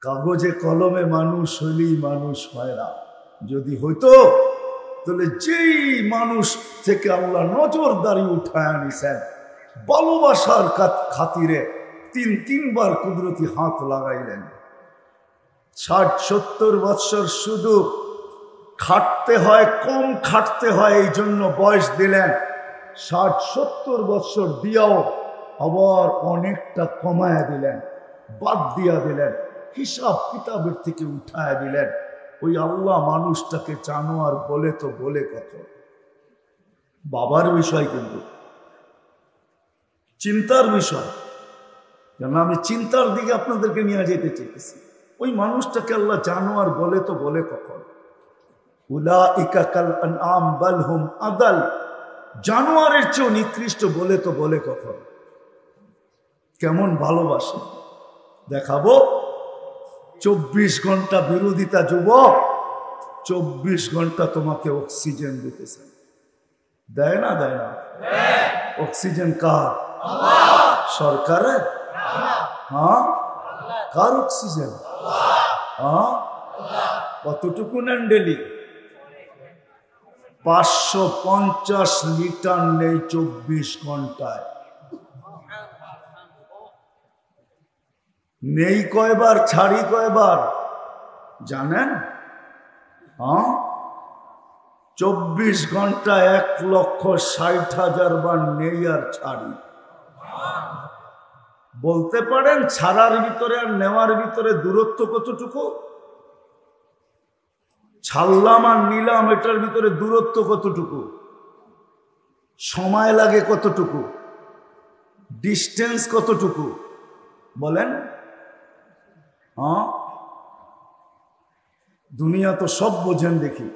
কাগজে কলমে মানুষ হইলেই মানুষ হয় না। যদি হইতো তাহলে যেই মানুষ থেকে আল্লাহ নজরদারি উঠায় আনিছেন, ভালোবাসার খাতিরে তিনবার কুদরতি হাত লাগাইলেন। 60-70 বৎসর শুধু খাটতে হয়, কম খাটতে হয়, এই জন্য বয়স দিলেন। 60-70 বৎসর দিয়াও আবার অনেকটা কমায়া দিলেন, বাদ দিয়া দিলেন, হিসাব কিতাবের থেকে উঠায়া দিলেন। ওই আল্লাহ মানুষটাকে জানোয়ার বলে তো বলে কত। বাবার বিষয়, কিন্তু চিন্তার বিষয়, কেন আমি চিন্তার দিকে আপনাদেরকে নিয়ে যেতে চেয়েছি। ওই মানুষটাকে আল্লাহ জানোয়ার বলে তো বলে কখন। উলাইকা কাল আনআম বাল হুম আদাল, জানোয়ারের চেয়েও নিকৃষ্ট বলে তো বলে কখন। কেমন ভালোবাসে দেখাবো। 24 ঘন্টা বিরোধিতা যুবক, 24 ঘন্টা তোমাকে অক্সিজেন দিতেছে। দেয় না? দেয় না? অক্সিজেন কার? সরকারের? হ্যাঁ, কার অক্সিজেন? হ্যাঁ, কতটুকু নেন ডেলি? 550 লিটার নেই 24 ঘন্টায়। নেই কয়বার, ছাড়ি কয়বার জানেন? হ্যাঁ, 24 ঘন্টা 1,60,000 বার নেই আর ছাড়ি। বলতে পারেন ছাড়ার ভিতরে আর নেওয়ার ভিতরে দূরত্ব কতটুকু? ছাড়লাম আর নিলাম, এটার ভিতরে দূরত্ব কতটুকু? সময় লাগে কতটুকু? ডিস্টেন্স কতটুকু? বলেন। হ্যাঁ, দুনিয়া তো সব বোঝেন দেখি।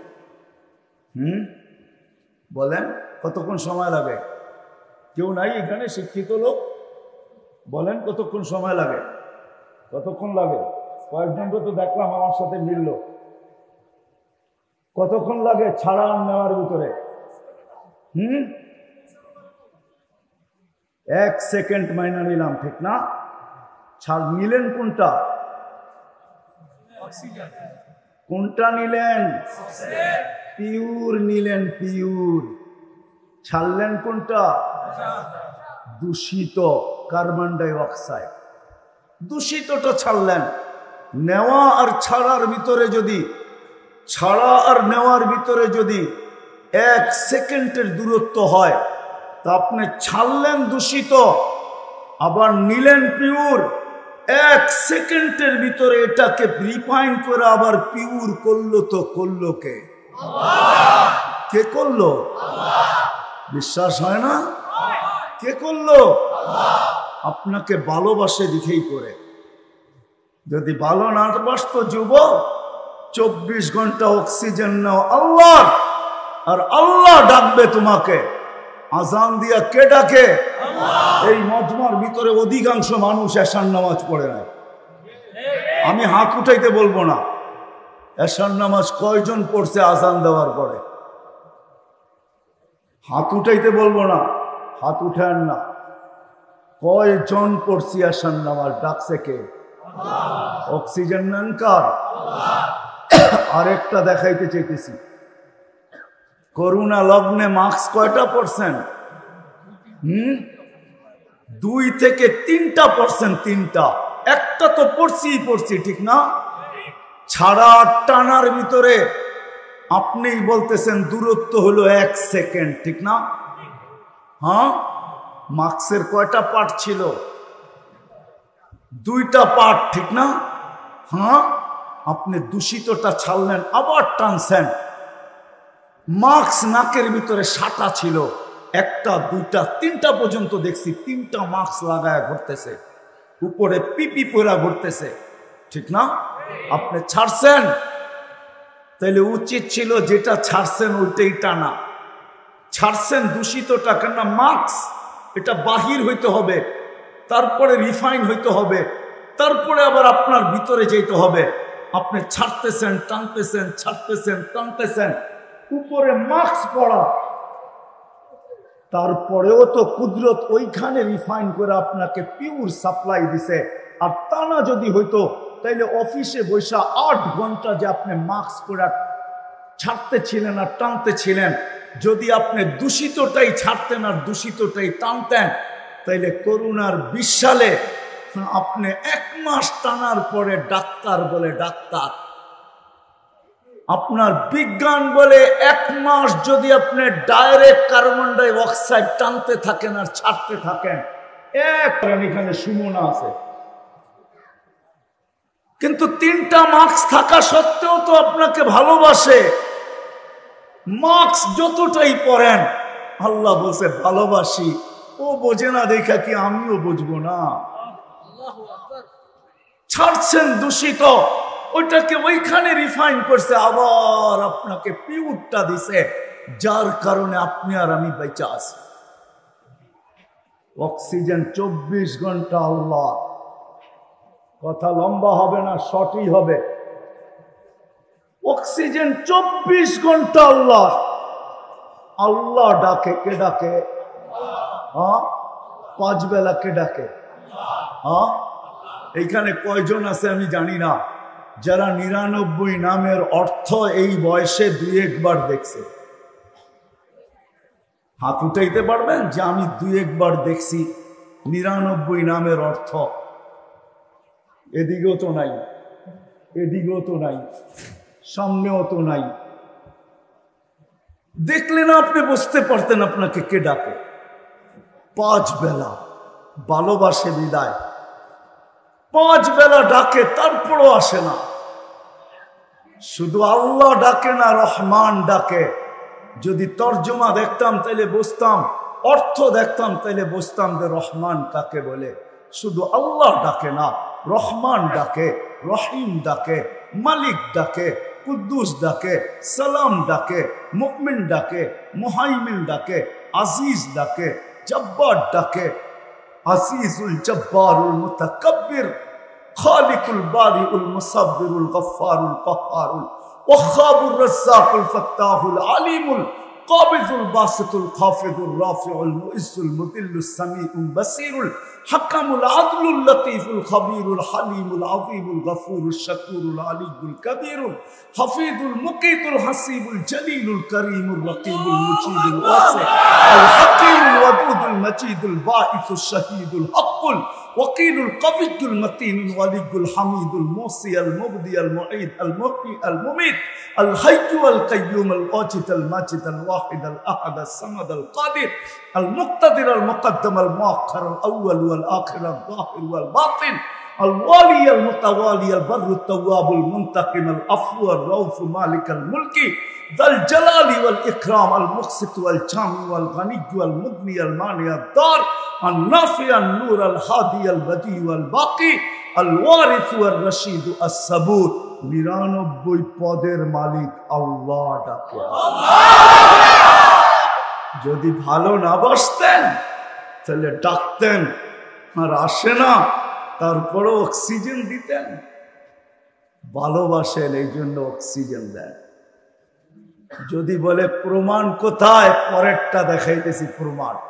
বলেন কতক্ষণ সময় লাগে? কেউ নাই এখানে শিক্ষিত লোক? বলেন কতক্ষণ সময় লাগে? কতক্ষণ লাগে? কয়েকজনকে তো দেখলাম আমার সাথে মিলল। কতক্ষণ লাগে ছাড়া নেওয়ার ভিতরে? 1 সেকেন্ড মাইনা নিলাম, ঠিক না? ছাড় নিলেন কোনটা? কোনটা নিলেন? পিওর নিলেন, পিওর। ছাড়লেন কোনটা? দূষিত কার্বন ডাই অক্সাইড। দূষিতটা ছাড়লেন। নেওয়া আর ছাড়ার ভিতরে যদি, ছাড়া আর নেওয়ার ভিতরে যদি 1 সেকেন্ডের দূরত্ব হয়, তা আপনি ছাড়লেন দূষিত, আবার নিলেন পিওর। 1 সেকেন্ডের ভিতরে এটাকে রিফাইন করে আবার পিওর করলো, তো করলো কে? কে করলো? বিশ্বাস হয় না? কে করলো? আপনাকে ভালোবাসে দিকেই করে। যদি ভালো না বাসতো যুবক, 24 ঘন্টা অক্সিজেন নাও আল্লাহ, আর আল্লাহ ডাকবে তোমাকে। আজান দিয়া কে ডাকে? এই মজমার ভিতরে অধিকাংশ মানুষ এশার নামাজ পড়ে না। আমি হাত উঠাইতে বলবো না, এশার নামাজ কয়জন পড়ছে আজান দেওয়ার পরে? হাত উঠাইতে বলবো না, হাত উঠান না। কয়জন পড়ছি এশার নামাজ? ডাকছে কে? অক্সিজেন নেন কার? আরেকটা দেখাইতে চাইতেছি। করোনা লগ্নে মাস্ক কয়টা পড়ছেন? 2 থেকে 3% 3টা। একটা তো পড়ছি, ঠিক না? ছাড়া টানার ভিতরে আপনি বলতেছেন দূরত্ব হলো 1 সেকেন্ড, ঠিক না? হ্যাঁ, মাস্কের কয়টা পার্ট ছিল? 2টা পার্ট, ঠিক না? হ্যাঁ, আপনি দূষিতটা ছাড়লেন, আবার টানছেন। মাস্ক নাকের ভিতরে 7টা ছিল, 1টা 2টা 3টা পর্যন্ত দেখছি 3টা মাস্ক লাগায় ঘুরতেছে, উপরে পিপি পরা ঘুরতেছে, ঠিক না? আপনি ছাড়ছেন, তাইলে উচিত ছিল যেটা ছাড়ছেন ওইটাই টানা। ছাড়ছেন দূষিতটা, কেননা মাস্ক এটা বাহির হইতে হবে, তারপরে রিফাইন হইতে হবে, তারপরে আবার আপনার ভিতরে যেতে হবে। আপনি ছাড়তেছেন, টানতেছেন, ছাড়তেছেন, টানতেছেন, উপরে মাস্ক পড়া, তারপরেও তো কুদরত ওইখানে রিফাইন করে আপনাকে পিওর সাপ্লাই দিছে। আর তা না যদি হইতো তাইলে অফিসে বসা 8 ঘন্টা যে আপনি মাস্ক পরে ছাড়তেছিলেন আর টানতেছিলেন, যদি আপনি দূষিতটাই ছাড়তেন আর দূষিতটাই টানতেন, তাইলে করোনার 20 সালে আপনি 1 মাস টানার পরে ডাক্তার বলে ডাক্তার, আপনার বিজ্ঞান বলে 1 মাস যদি আপনি ডাইরেক্ট কার্বন ডাই অক্সাইড টানতে থাকেন আর ছাড়তে থাকেন, এখানে সুমনা আছে, কিন্তু 3টা মাস্ক থাকা সত্ত্বেও তো আপনাকে ভালোবাসে। মাস্ক যতটাই পরেন, আল্লাহ বলছে ভালোবাসি, ও বোঝে না দেখা কি আমিও বুঝবো না? ছাড়ছেন দূষিত, ওইটাকে ওইখানে রিফাইন করছে, আবার আপনাকে পিউরটা দিছে, যার কারণে আপনি আর আমি বেঁচে আছি। অক্সিজেন 24 ঘন্টা আল্লাহ, কথা লম্বা হবে না, শর্টই হবে। অক্সিজেন 24 ঘন্টা আল্লাহ। আল্লাহ ডাকে, কে ডাকে? 5 বেলা কে ডাকে? এইখানে কয়জন আছে আমি জানি না, যারা 99 নামের অর্থ এই বয়সে 2-1 বার দেখছে? হাত উঠাইতে পারবেন যে আমি 2-1 বার দেখছি 99 নামের অর্থ? এদিকেও তো নাই, এদিকেও তো নাই, সামনেও তো নাই। দেখলে না আপনি বুঝতে পারতেন আপনাকে কে ডাকে। 5 বেলা ভালোবাসে বিদায়, 5 বেলা ডাকে, তারপরও আসে না। শুধু আল্লাহ ডাকে না, রহমান ডাকে। যদি তর্জমা দেখতাম তাইলে বুঝতাম, অর্থ দেখতাম তাইলে বুঝতাম যে রহমান কাকে বলে। শুধু আল্লাহ ডাকে না, রহমান ডাকে, রহিম ডাকে, মালিক ডাকে, কুদ্দুস ডাকে, সালাম ডাকে, মুমিন ডাকে, মুহাইমিন ডাকে, আজিজ ডাকে, জব্বার ডাকে। আজিজুল জব্বারুল মুতাকাব্বির, খালিকুল বারিউল মুসাব্বিরুল গফফারুল কহ্হারুল ওয়াহ্হাবুর রাজ্জাকুল ফাত্তাহুল আলিমুল কাবিজুল বাসিতুল খাফিদুর রাফিউল মুইজ্জুল মুদিল্লুস সামিউল বাসিরুল হাকামুল আদলুল লতীফুল খবীরুল হালিমুল আযীমুল গফুরুল শাকুরুল আলিয়ুল কবীরুল হাফিজুল মুকীতুল হাসিবুল জলিলুল করিমুল রকিবুল মুজিবুল ওয়াসি আল হাকীমুল ওয়াদুদুল মজিদুল বাঈসুশ শাহীদুল হক্কুল ওয়াকিলুল কবিয়্যুল মতিনুল ওয়ালিয়ুল হামিদুল মুসি আল মুবদি আল মুঈদ আল মুহয়ি আল মুমীত আল হাইয়্যু আল কাইয়্যুম আল ওয়াজিদ আল মাজিদ আল ওয়াহিদ আল আহাদ আল সামাদ আল কাদির আল মুক্তাদির আল মুকদ্দম আল মুআখ্খার আল আউয়াল ওয়াল আখির আল যাহির ওয়াল বাতিন আল ওয়ালি আল মুতাওয়ালি আল বাররু তাওয়াব আল মুনতাকিম আল আফু আর রাউফ মালিক আল মুলকি যাল জালালি ওয়াল ইকরাম আল মুকসিত ওয়াল জামি ওয়াল গনি ওয়াল মুগনি আল মানি আল দার النافع النور الهادي البديع الباقي الوارث والرشيد الصبور 99 পদের মালিক আল্লাহ ডাকে। যদি ভালো না বাসতেন তাহলে ডাকতেন আর আসে না, তারপরে অক্সিজেন দিতেন। ভালোবাসেন এই জন্য অক্সিজেন দেন। যদি বলে প্রমাণ কোথায়, পরেরটা দেখাইতেছি প্রমাণ।